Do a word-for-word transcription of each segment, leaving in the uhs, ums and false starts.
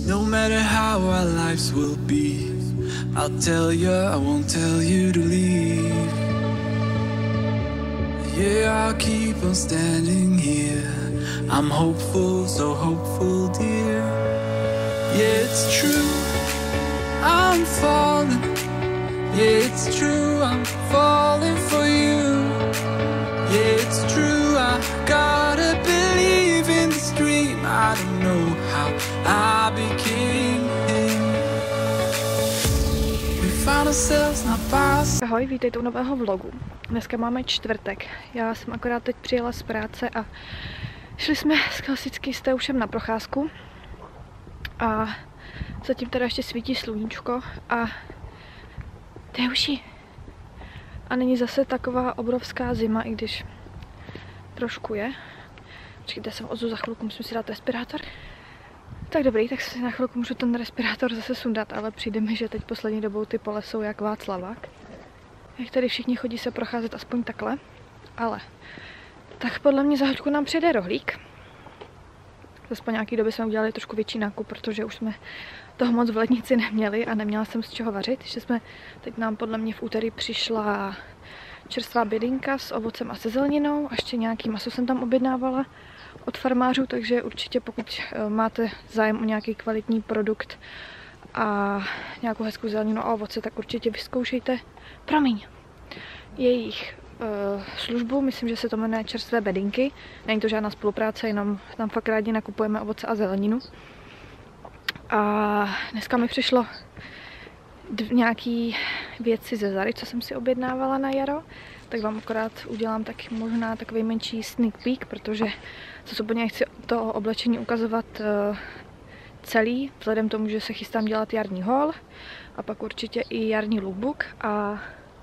No matter how our lives will be, I'll tell you, I won't tell you to leave. Yeah, I'll keep on standing here. I'm hopeful, so hopeful, dear. Yeah, it's true, I'm falling. Yeah, it's true, I'm falling for you. Yeah, it's true, I gotta believe in this dream. I don't know how I became him. We found ourselves not by. Ahoj, vítejte u nového vlogu. Dneska máme čtvrtek. Já jsem akorát teď přijela z práce a šli jsme s klasicky s Teušem na procházku. A zatím teda ještě svítí sluníčko a Teuši. A není zase taková obrovská zima, i když trošku je. Počkejte, jsem ozu za chvilku, musím si dát respirátor. Tak dobrý, tak si na chvilku můžu ten respirátor zase sundat, ale přijde mi, že teď poslední dobou ty pole jsou jak Václavák. Jak tady všichni chodí se procházet aspoň takhle. Ale tak podle mě za hoďku nám přijde rohlík. Zase po nějaký době jsme udělali trošku větší nákup, protože už jsme toho moc v lednici neměli a neměla jsem z čeho vařit. Že jsme, teď nám podle mě v úterý přišla čerstvá bědinka s ovocem a se zeleninou. A ještě nějaký maso jsem tam objednávala od farmářů, takže určitě pokud máte zájem o nějaký kvalitní produkt a nějakou hezkou zeleninu a ovoce, tak určitě vyzkoušejte. Promiň. Jejich uh, službu, myslím, že se to jmenuje Čerstvé bedinky. Není to žádná spolupráce, jenom tam fakt rádi nakupujeme ovoce a zeleninu. A dneska mi přišlo nějaký věci ze Zary, co jsem si objednávala na jaro. Tak vám akorát udělám tak možná takový menší sneak peek, protože zase úplně nechci to oblečení ukazovat uh, celý, vzhledem tomu, že se chystám dělat jarní haul a pak určitě i jarní lookbook. A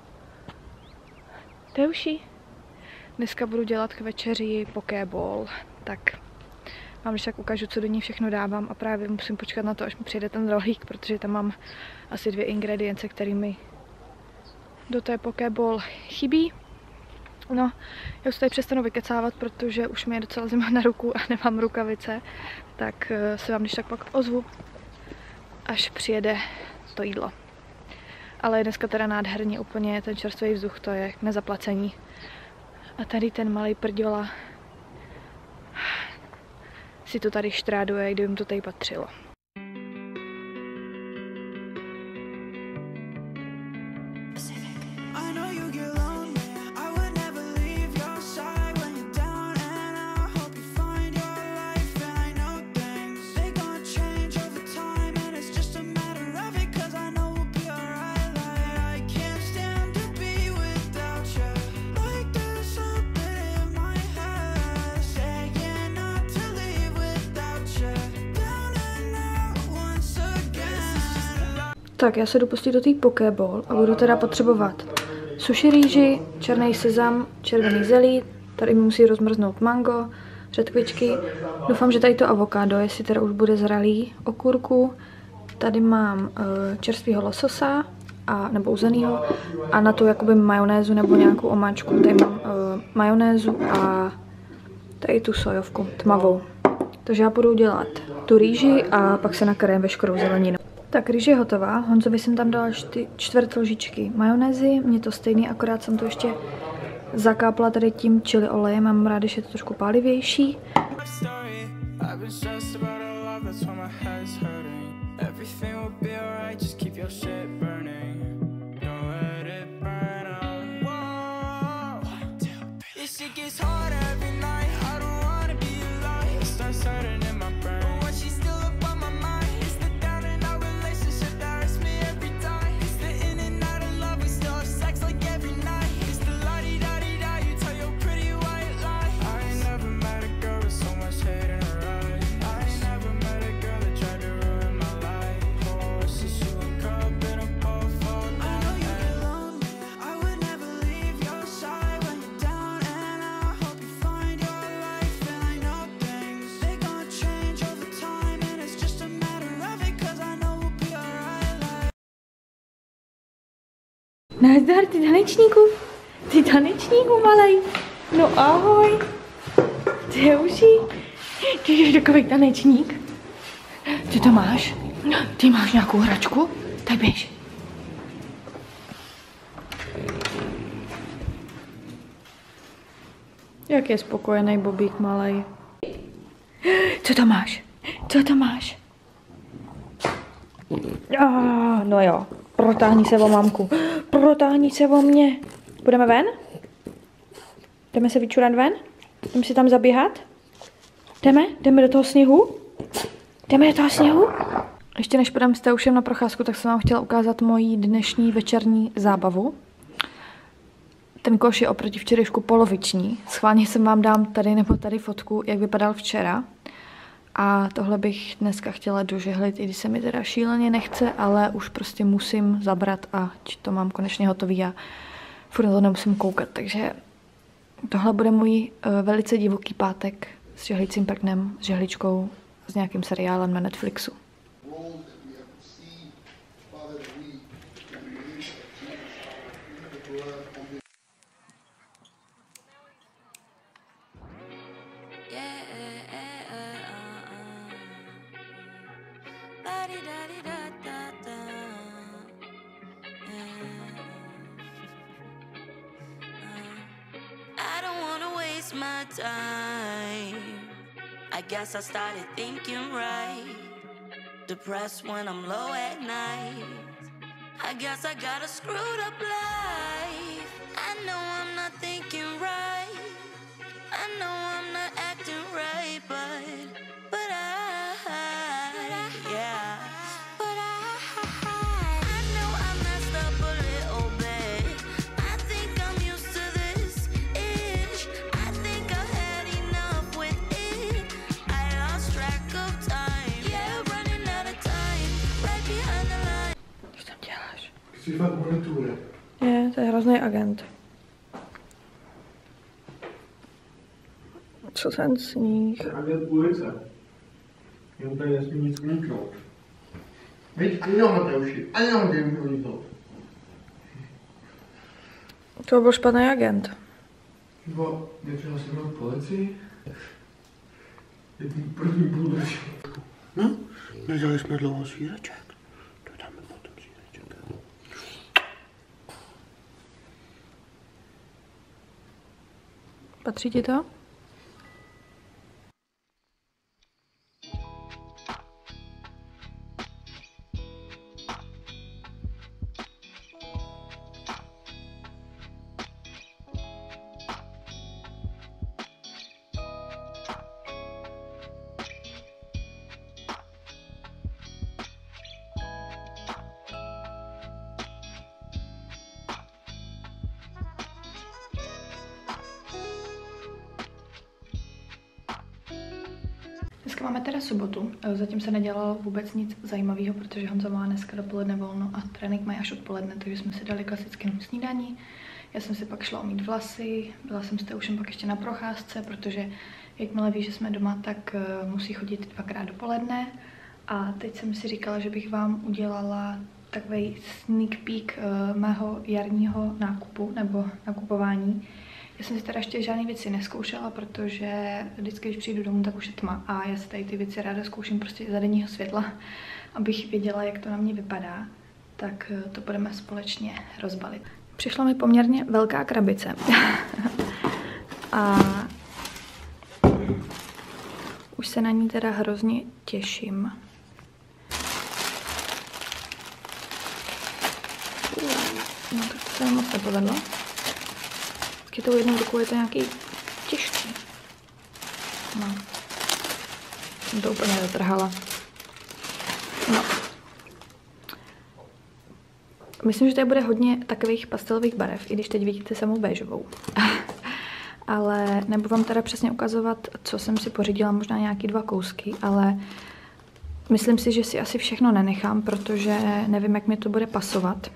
Teuši, dneska budu dělat k večeři pokéball, tak vám když tak ukážu, co do ní všechno dávám a právě musím počkat na to, až mi přijde ten rohlík, protože tam mám asi dvě ingredience, které mi do té pokéball chybí. No, já už tady přestanu vykecávat, protože už mi je docela zima na ruku a nemám rukavice, tak se vám když tak pak ozvu, až přijede to jídlo. Ale dneska teda nádherně úplně ten čerstvý vzduch, to je k nezaplacení. A tady ten malý prděla si to tady štráduje, kdyby mu to tady patřilo. Tak já se jdu pustit do té pokéball a budu teda potřebovat suši rýži, černý sezam, červený zelí, tady mi musí rozmrznout mango, řetkvičky, doufám, že tady to avokádo, jestli teda už bude zralý, okurku, tady mám uh, čerstvýho lososa, a, nebo uzenýho a na to jakoby majonézu nebo nějakou omáčku, tady mám uh, majonézu a tady tu sojovku tmavou. Takže já budu dělat tu rýži a pak se nakryjem veškerou zeleninu. Tak rýže je hotová, Honzovi jsem tam dala čtvrt lžičky majonézy, mně to stejný, akorát jsem to ještě zakápla tady tím chili olejem, mám ráda, že je to trošku pálivější. Nazdar, ty tanečníku, ty tanečníku malej, no ahoj, Teuši, ty jsi takový tanečník, Ty to máš? Ty máš nějakou hračku? Tak běž. Jak je spokojený Bobík malej. Co to máš? Co to máš? Ah, no jo, protáhni se o mamku. Protáhni se o mě. Půjdeme ven? Jdeme se vyčurat ven? Jdeme si tam zaběhat? Jdeme? Jdeme do toho sněhu? Jdeme do toho sněhu? Ještě než půjdeme s Teušem na procházku, tak jsem vám chtěla ukázat moji dnešní večerní zábavu. Ten koš je oproti včerejšku poloviční. Schválně jsem vám dám tady nebo tady fotku, jak vypadal včera. A tohle bych dneska chtěla dožehlit, i když se mi teda šíleně nechce, ale už prostě musím zabrat a to mám konečně hotový a furt na to nemusím koukat. Takže tohle bude můj uh, velice divoký pátek s žehlicím prknem, s žehličkou, s nějakým seriálem na Netflixu. My time, I guess I started thinking right. Depressed when I'm low at night. I guess I got a screwed up life. I know I'm not thinking right. I know I'm not acting right, but but I, but I yeah. But I, I know I messed up a little bit. I think I'm used to this ish. I think I've had enough with it. I lost track of time. Yeah, running out of time. Right behind the line. Co tam děláš? Jsi fakt monitoruje. Je, to je hrozný agent. Co ten sníh? To je agent ulice. Jen tady nesmí nic uniknout. Víš, ani nám Mateuši, ani nám tady můžu uniknout. To byl špatný agent. Nebo mě přihlasíme k policii? Je ten první půlročí. No, nedělali jsme dlouho svíreček. To dáme potom svíreček. Patří ti to? Dneska máme teda sobotu, zatím se nedělalo vůbec nic zajímavého, protože Honza má dneska dopoledne volno a trénink mají až odpoledne, takže jsme si dali klasicky jenom snídaní. Já jsem si pak šla umýt vlasy, byla jsem s Teušem pak ještě na procházce, protože jakmile ví, že jsme doma, tak musí chodit dvakrát dopoledne. A teď jsem si říkala, že bych vám udělala takový sneak peek mého jarního nákupu nebo nakupování. Já jsem si teda ještě žádné věci neskoušela, protože vždycky, když přijdu domů, tak už je tma a já si tady ty věci ráda zkouším prostě za denního světla, abych věděla, jak to na mě vypadá. Tak to budeme společně rozbalit. Přišla mi poměrně velká krabice. A už se na ní teda hrozně těším. No tak to se mi moc nepovedlo. Taky tou jednou rukou je to nějaký těžký. No. Jsem to úplně zatrhala. No. Myslím, že tady bude hodně takových pastelových barev, i když teď vidíte samou béžovou. Ale nebudu vám teda přesně ukazovat, co jsem si pořídila, možná nějaký dva kousky, ale myslím si, že si asi všechno nenechám, protože nevím, jak mi to bude pasovat.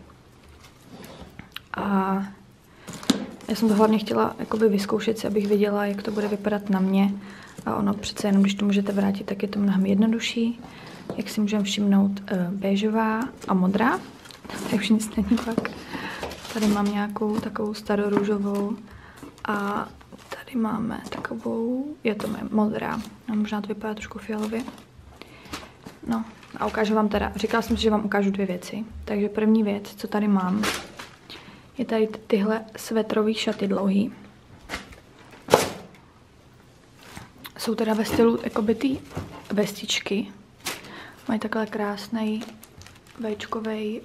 A já jsem to hlavně chtěla jakoby vyzkoušet si, abych viděla, jak to bude vypadat na mě. A ono přece jenom, když to můžete vrátit, tak je to mnohem jednodušší. Jak si můžeme všimnout, béžová a modrá. Tak už nic není pak. Tady mám nějakou takovou starorůžovou a tady máme takovou, je to moje modrá. A možná to vypadá trošku fialově. No a ukážu vám teda, říkala jsem si, že vám ukážu dvě věci. Takže první věc, co tady mám, je tady tyhle svetrový šaty dlouhý. Jsou teda ve stylu jakoby ty vestičky. Mají takhle krásný véčkovej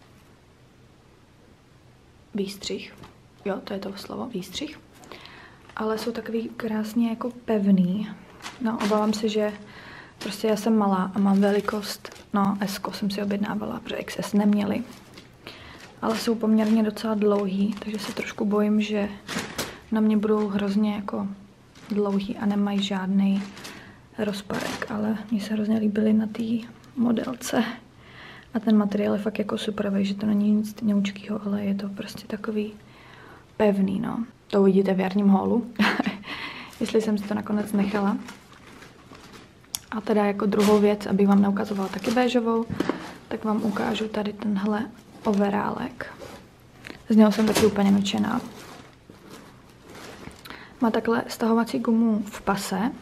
výstřih. Jo, to je to slovo, výstřih. Ale jsou takový krásně jako pevný. No, obávám se, že prostě já jsem malá a mám velikost, no, S jsem si objednávala, protože X S neměli. Ale jsou poměrně docela dlouhý, takže se trošku bojím, že na mě budou hrozně jako dlouhý a nemají žádný rozparek, ale mně se hrozně líbily na té modelce. A ten materiál je fakt jako super, že to není nic ňoučkýho, ale je to prostě takový pevný, no. To uvidíte v jarním haulu, jestli jsem si to nakonec nechala. A teda jako druhou věc, abych vám neukazovala taky béžovou, tak vám ukážu tady tenhle overálek. Z něho jsem taky úplně nadšená. Má takhle stahovací gumu v pase.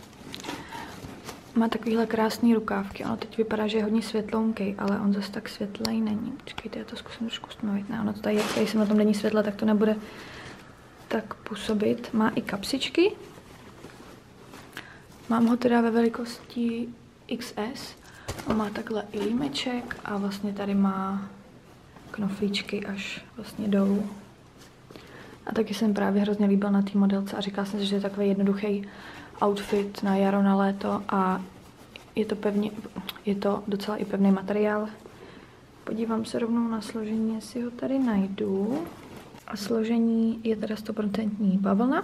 Má takovýhle krásný rukávky. Ono teď vypadá, že je hodně světlounký, ale on zase tak světlej není. Počkejte, já to zkusím trošku stmavit. Ne, ono to tady, když jsem na tom není světle, tak to nebude tak působit. Má i kapsičky. Mám ho teda ve velikosti X S. On má takhle i límeček a vlastně tady má knoflíčky až vlastně dolů. A taky jsem právě hrozně líbil na té modelce a říkala jsem si, že je takový jednoduchý outfit na jaro, na léto a je to, pevně, je to docela i pevný materiál. Podívám se rovnou na složení, jestli ho tady najdu. A složení je teda sto procent bavlna.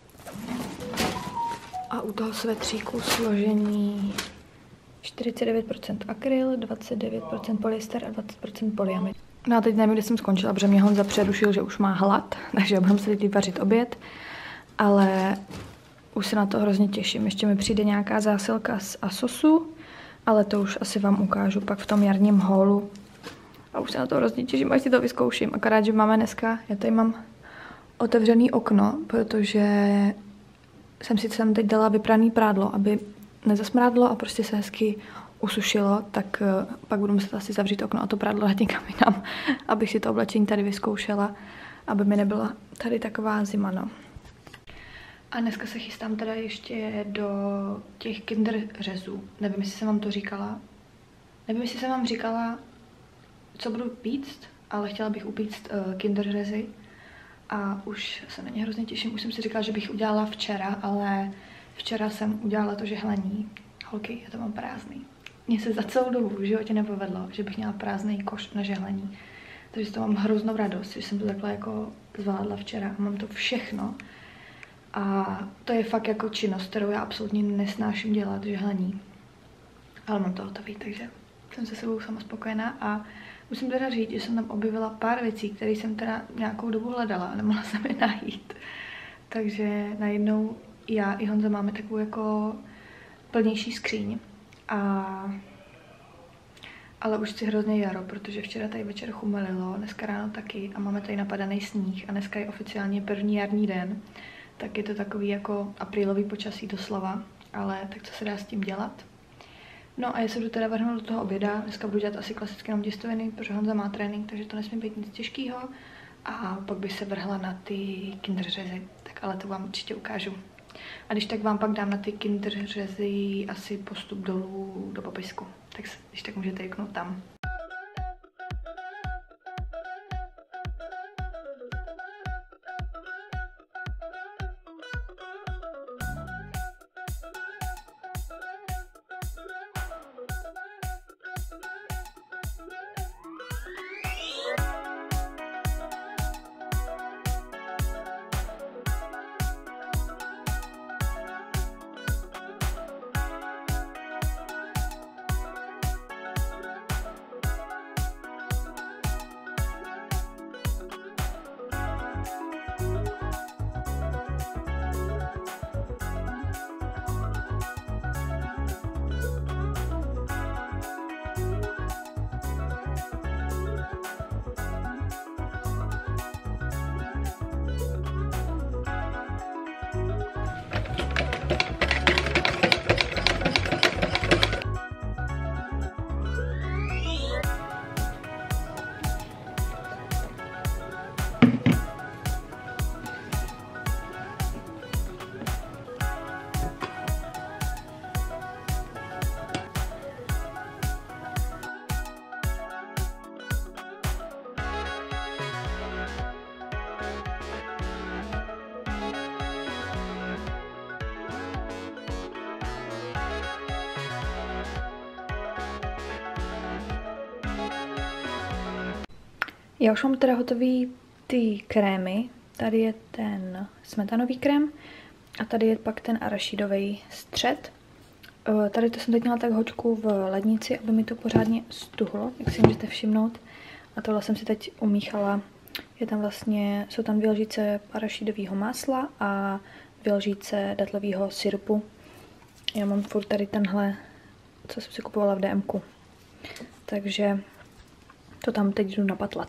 A u toho svetříku složení čtyřicet devět procent akryl, dvacet devět procent polyester a dvacet procent polyamid. No a teď nevím, kde jsem skončila, protože mě Honza přerušil, že už má hlad, takže budeme se teď vařit oběd. Ale už se na to hrozně těším. Ještě mi přijde nějaká zásilka z Asosu, ale to už asi vám ukážu pak v tom jarním haulu. A už se na to hrozně těším, až si to vyzkouším. Akorát, že máme dneska, já tady mám otevřený okno, protože jsem si sem teď dala vypraný prádlo, aby nezasmrádlo a prostě se hezky usušilo, tak uh, pak budu muset asi zavřít okno a to prádlo dát někam jinam, abych si to oblečení tady vyzkoušela, aby mi nebyla tady taková zima, no. A dneska se chystám teda ještě do těch Kinder řezů. Nevím, jestli jsem vám to říkala. Nevím, jestli jsem vám říkala, co budu píct, ale chtěla bych upíct uh, Kinder řezy. A už se na ně hrozně těším. Už jsem si říkala, že bych udělala včera, ale včera jsem udělala to žehlení. Holky, já to mám prázdný. Mně se za celou dobu v životě nepovedlo, že bych měla prázdný koš na žehlení. Takže to mám hroznou radost, že jsem to takhle jako zvládla včera. Mám to všechno. A to je fakt jako činnost, kterou já absolutně nesnáším dělat, žehlení. Ale mám to hotový, takže jsem se sebou sama spokojená a musím teda říct, že jsem tam objevila pár věcí, které jsem teda nějakou dobu hledala a nemohla jsem je najít. Takže najednou já i Honza máme takovou jako plnější skříň. A... Ale už chci hrozně jaro, protože včera tady večer chumelilo, dneska ráno taky a máme tady napadaný sníh a dneska je oficiálně první jarní den. Tak je to takový jako aprílový počasí doslova, ale tak co se dá s tím dělat. No a já se budu teda vrhnout do toho oběda, dneska budu dělat asi klasické jenom těstoviny, protože Honza má trénink, takže to nesmí být nic těžkého. A pak bych se vrhla na ty Kinder řezy, tak ale to vám určitě ukážu. A když tak vám pak dám na ty Kinder řezy asi postup dolů do popisku, tak když tak můžete jeknout tam. Já už mám teda hotový ty krémy. Tady je ten smetanový krém a tady je pak ten arašidový střed. Tady to jsem teď měla tak hoďku v lednici, aby mi to pořádně stuhlo, jak si můžete všimnout. A tohle jsem si teď umíchala. Je tam vlastně, jsou tam dvě lžíce arašidového másla a dvě lžíce datlového syrupu. Já mám furt tady tenhle, co jsem si kupovala v DMku. Takže to tam teď jdu napatlat.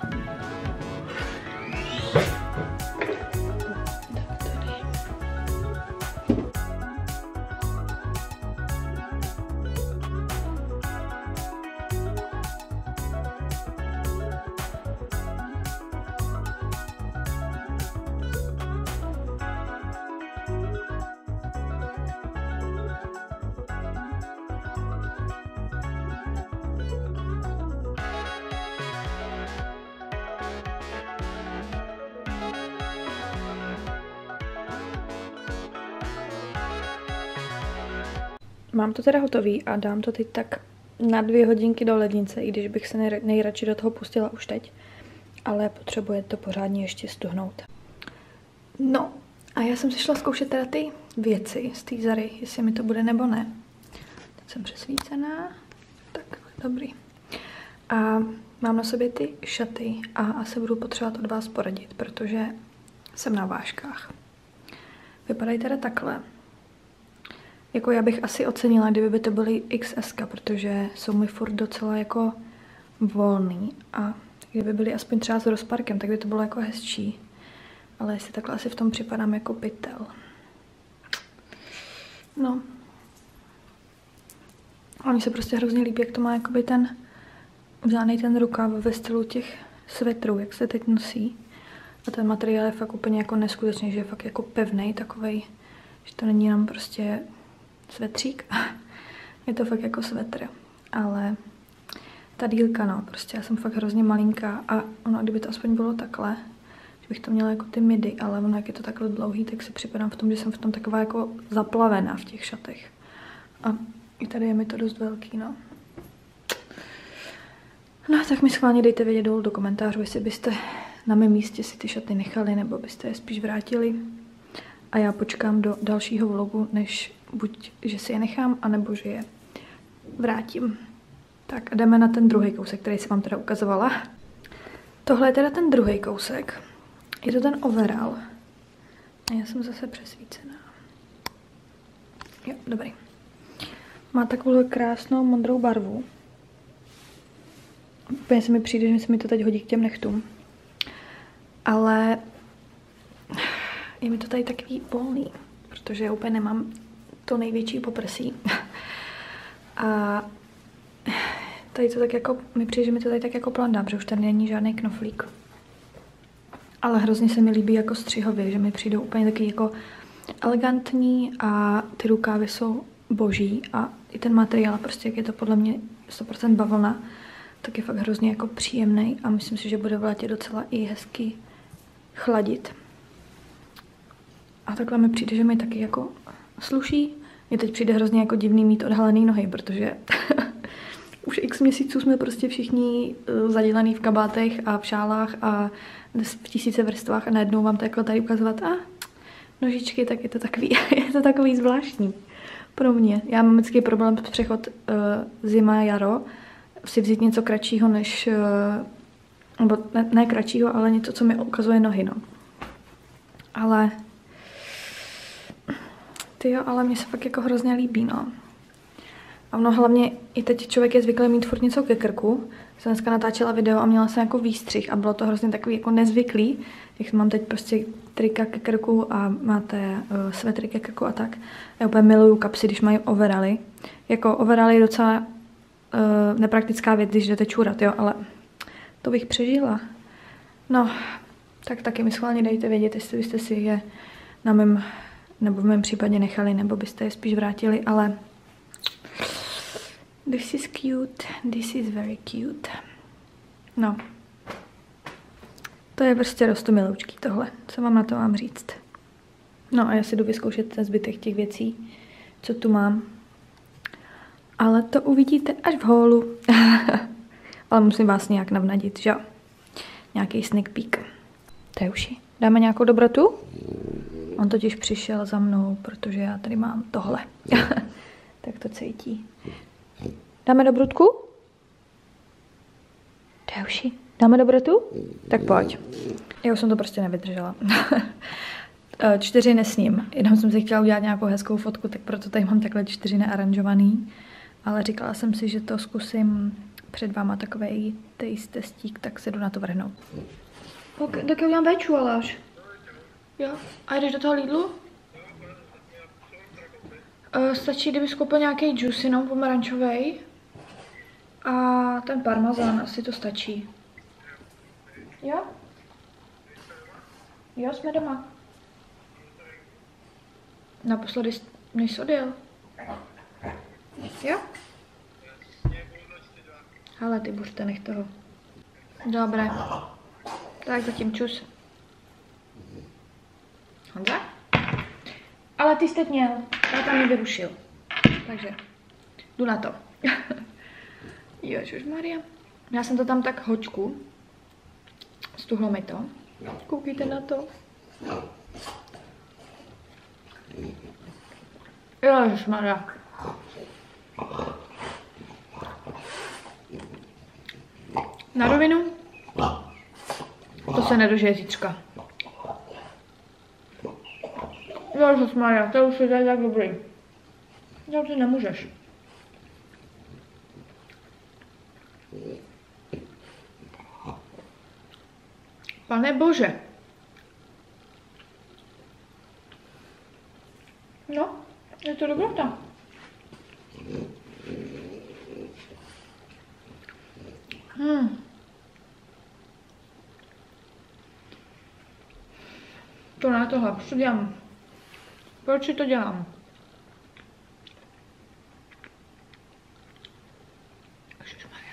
Mám to teda hotový a dám to teď tak na dvě hodinky do lednice, i když bych se nejradši do toho pustila už teď. Ale potřebuje to pořádně ještě stuhnout. No a já jsem si šla zkoušet teda ty věci z té Zary, jestli mi to bude nebo ne. Teď jsem přesvícená. Tak, dobrý. A mám na sobě ty šaty a asi budu potřebovat od vás poradit, protože jsem na vážkách. Vypadají teda takhle. Jako já bych asi ocenila, kdyby by to byly iks es, protože jsou mi furt docela jako volný a kdyby byly aspoň třeba s rozparkem, tak by to bylo jako hezčí. Ale jestli takhle asi v tom připadám jako pytel. No. A mně se prostě hrozně líbí, jak to má jakoby ten udělaný ten rukáv ve stylu těch svetrů, jak se teď nosí. A ten materiál je fakt úplně jako neskutečný, že je fakt jako pevnej takovej, že to není jenom prostě svetřík. Je to fakt jako svetr, ale ta dílka, no, prostě já jsem fakt hrozně malinká a ono, kdyby to aspoň bylo takhle, že bych to měla jako ty midy, ale ono, jak je to takhle dlouhý, tak si připadám v tom, že jsem v tom taková jako zaplavená v těch šatech. A i tady je mi to dost velký, no. No, tak mi schválně dejte vědět dolů do komentářů, jestli byste na mém místě si ty šaty nechali, nebo byste je spíš vrátili. A já počkám do dalšího vlogu, než buď, že si je nechám, anebo že je vrátím. Tak a jdeme na ten druhý kousek, který jsem vám teda ukazovala. Tohle je teda ten druhý kousek. Je to ten overall. A já jsem zase přesvícená. Jo, dobrý. Má takovou krásnou modrou barvu. Úplně se mi přijde, že se mi to teď hodí k těm nechtům. Ale je mi to tady takový volný, protože já úplně nemám to největší poprsí. A tady to tak jako, mi přijde, že mi to tady tak jako plandá, protože už tady není žádný knoflík. Ale hrozně se mi líbí jako střihově, že mi přijdou úplně taky jako elegantní a ty rukávy jsou boží a i ten materiál, prostě jak je to podle mě sto procent bavlna, tak je fakt hrozně jako příjemný a myslím si, že bude v létě docela i hezky chladit. A takhle mi přijde, že mi taky jako sluší. Mně teď přijde hrozně jako divný mít odhalený nohy, protože už x měsíců jsme prostě všichni zadělaný v kabátech a v šálách a v tisíce vrstvách a najednou vám to jako tady ukazovat a nožičky, tak je to takový, je to takový zvláštní pro mě. Já mám vždycky problém přechod uh, zima, jaro, si vzít něco kratšího než, uh, nebo ne, ne kratšího, ale něco, co mi ukazuje nohy, no. Ale tyjo, ale mně se fakt jako hrozně líbí, no. A ono hlavně i teď člověk je zvyklý mít furt něco ke krku. Jsem dneska natáčela video a měla jsem jako výstřih a bylo to hrozně takový jako nezvyklý. Jak mám teď prostě trika ke krku a máte uh, svetry ke krku a tak. Já úplně miluju kapsy, když mají overaly. Jako overaly je docela uh, nepraktická věc, když jdete čůrat, jo, ale to bych přežila. No, tak taky mi schválně dejte vědět, jestli byste si je na mém, nebo v mém případě nechali, nebo byste je spíš vrátili, ale this is cute, this is very cute. No. To je prostě rostomiloučký tohle, co mám na to vám říct. No a já si jdu vyzkoušet ten zbytek těch věcí, co tu mám. Ale to uvidíte až v hólu. Ale musím vás nějak navnadit, že jo? nějaký sneak peek. Teuši, dáme nějakou dobrotu? On totiž přišel za mnou, protože já tady mám tohle. Tak to cítí. Dáme dobrutku? Teuši, dáme dobrotu? Tak pojď. Já už jsem to prostě nevydržela. Čtyři nesním, jenom jsem si chtěla udělat nějakou hezkou fotku, tak proto tady mám takhle čtyři nearanžovaný. Ale říkala jsem si, že to zkusím před váma takovej taste testík, tak se jdu na to vrhnout. Ok, tak já udělám véču, ale až. Jo, a jdeš do toho Lidlu? Uh, stačí, kdyby skoupil nějaký juice, jenom pomerančovej. A ten parmazán, asi to stačí. Jo? Jo, jsme doma. Naposledy, než jsi odjel. Jo? Ale ty buřte, nech toho. Dobré. Tak zatím čus. Honza? Ale ty jste měl. Táta mě vyrušil. Takže jdu na to. Ježišmarja. Já jsem to tam tak hočku. Stuhlo mi to. Koukejte na to. Ježišmarja. Na rovinu? To se nedožije zítřka. Ježišmarja, to už je tak dobrý. To ty nemůžeš. Pane Bože. No, je to dobrota. Hmm. To ne tohle, proč to dělám? Proč to dělám? Ježišmarja.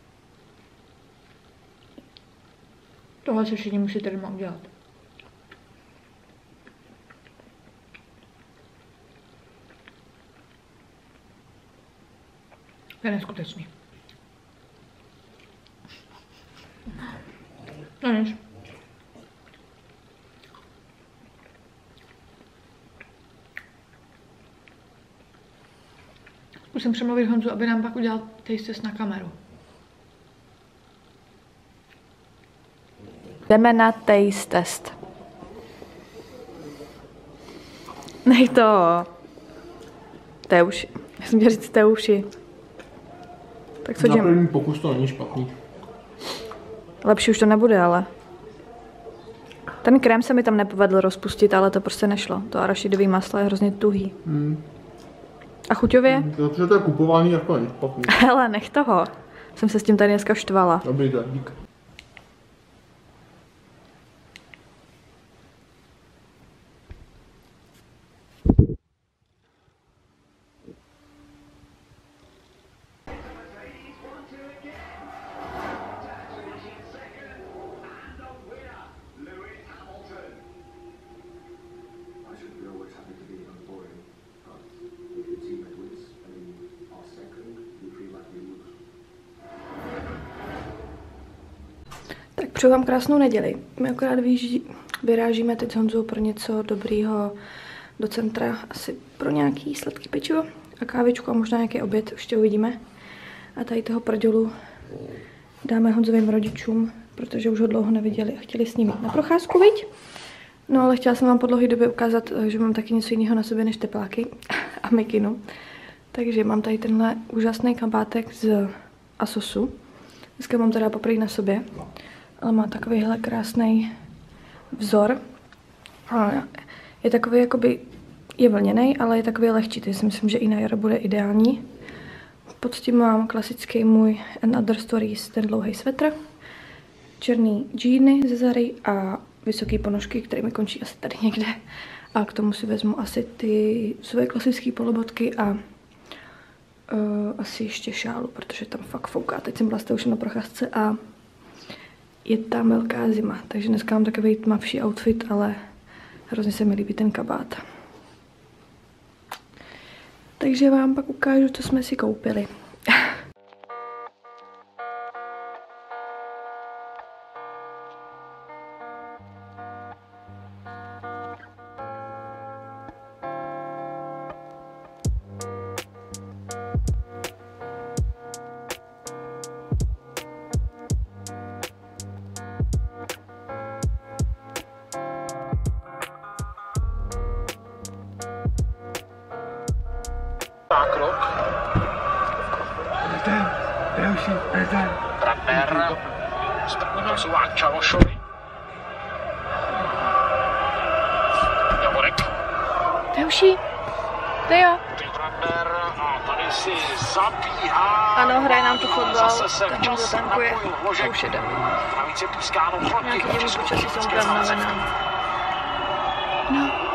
Tohle se všichni musíte doma udělat. To je neskutečný. No nic. Musím přemluvit Honzu, aby nám pak udělal taste test na kameru. Jdeme na taste test. Nej to. Teuši. Já jsem chtěla říct Teuši. Tak co dělám? Na první pokus to není špatný. Lepší už to nebude, ale. Ten krém se mi tam nepovedl rozpustit, ale to prostě nešlo. To arašidový maslo je hrozně tuhý. Hmm. A chuťově? Hmm, protože to je kupování, jako není špatný. Hele, nech toho. Jsem se s tím tady dneska štvala. Dobrý, tak dík. Tak přeju vám krásnou neděli. My akorát vyjíždí, vyrážíme teď s Honzou pro něco dobrýho do centra. Asi pro nějaký sladký pečivo a kávičku a možná nějaký oběd, ještě uvidíme. A tady toho prdělu dáme Honzovým rodičům, protože už ho dlouho neviděli a chtěli s ním jít na procházku, viď? No ale chtěla jsem vám po dlouhé době ukázat, že mám taky něco jiného na sobě než tepláky a mikinu. Takže mám tady tenhle úžasný kabátek z Asosu. Dneska mám teda poprvé na sobě, ale má takovýhle krásný vzor. A je takový jakoby, je vlněný, ale je takový lehčí, takže si myslím, že i na jaro bude ideální. Pod tím mám klasický můj And Other Stories, ten dlouhý svetr, černý džíny ze Zary a vysoké ponožky, které mi končí asi tady někde. A k tomu si vezmu asi ty své klasické polobotky a uh, asi ještě šálu, protože tam fakt fouká. Teď jsem byla už na procházce a je tam velká zima, takže dneska mám takový tmavší outfit, ale hrozně se mi líbí ten kabát. Takže vám pak ukážu, co jsme si koupili. nákrok. Ten, další, ten. Brandner. Správně posouvá Čalošovi. Javorek. Další. To jo. Brandner a tady si zabíhá. Ano, hraje nám tu fotbal, Zase se tak mu včas zatankuje napojil a Hložek. už jede. Navíc je pískáno proti Nějaký dělí počasí jsem československé úplně známce. unavená. No.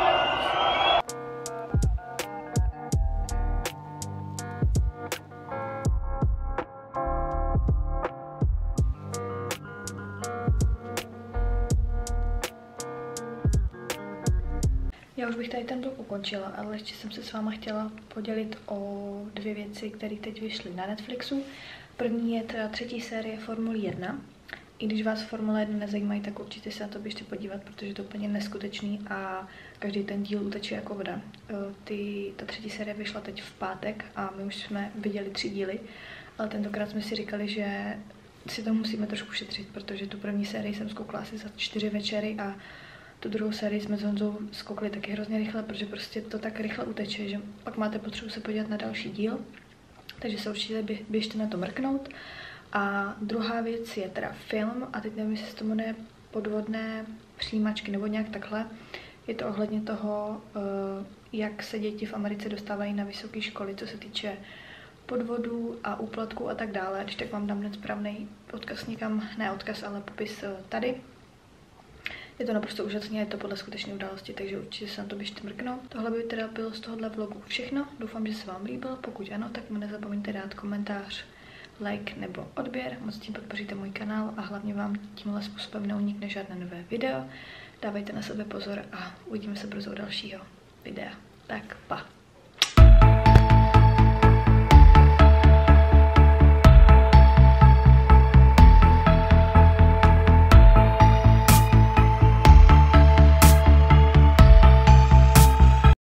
Já už bych tady ten vlog ukončila, ale ještě jsem se s váma chtěla podělit o dvě věci, které teď vyšly na Netflixu. První je teda třetí série Formule jedna. I když vás Formule jedna nezajímají, tak určitě se na to běžte podívat, protože je to úplně neskutečný a každý ten díl uteče jako voda. Ty, ta třetí série vyšla teď v pátek a my už jsme viděli tři díly, ale tentokrát jsme si říkali, že si to musíme trošku šetřit, protože tu první sérii jsem zkoukla asi za čtyři večery a tu druhou sérii jsme s Honzou zkoukli taky hrozně rychle, protože prostě to tak rychle uteče, že pak máte potřebu se podívat na další díl. Takže se určitě běžte na to mrknout. A druhá věc je teda film, a teď nevím, jestli se to jmenuje Podvodné přijímačky nebo nějak takhle. Je to ohledně toho, jak se děti v Americe dostávají na vysoké školy, co se týče podvodů a úplatků a tak dále. Když tak vám dám hned správný odkaz někam, ne odkaz, ale popis tady. Je to naprosto úžasné, je to podle skutečné události, takže určitě se na to běžte mrknout. Tohle by teda bylo z tohohle vlogu všechno. Doufám, že se vám líbil. Pokud ano, tak mi nezapomeňte dát komentář, like nebo odběr. Moc tím podpoříte můj kanál a hlavně vám tímhle způsobem neunikne žádné nové video. Dávejte na sebe pozor a uvidíme se brzo u dalšího videa. Tak pa!